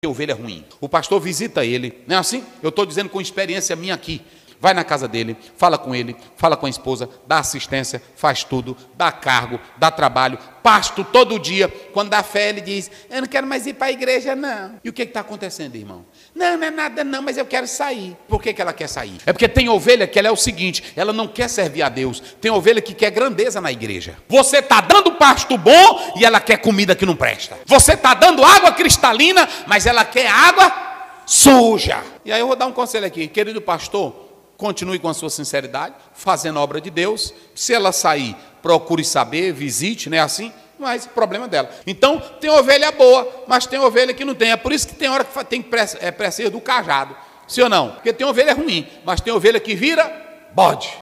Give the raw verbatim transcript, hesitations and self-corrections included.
Ovelha ruim. O pastor visita ele, não é assim? Eu estou dizendo com experiência minha aqui. Vai na casa dele, fala com ele, fala com a esposa, dá assistência, faz tudo, dá cargo, dá trabalho, pasto todo dia. Quando dá fé, ele diz, eu não quero mais ir para a igreja, não. E o que está acontecendo, irmão? Não, não é nada não, mas eu quero sair. Por que, que ela quer sair? É porque tem ovelha que ela é o seguinte, ela não quer servir a Deus. Tem ovelha que quer grandeza na igreja. Você está dando pasto bom e ela quer comida que não presta. Você está dando água cristalina, mas ela quer água suja. E aí eu vou dar um conselho aqui, querido pastor, continue com a sua sinceridade, fazendo a obra de Deus. Se ela sair, procure saber, visite, não é assim? Mas problema dela. Então, tem ovelha boa, mas tem ovelha que não tem. É por isso que tem hora que tem que é, precisa do cajado. Sim ou não? Porque tem ovelha ruim, mas tem ovelha que vira bode.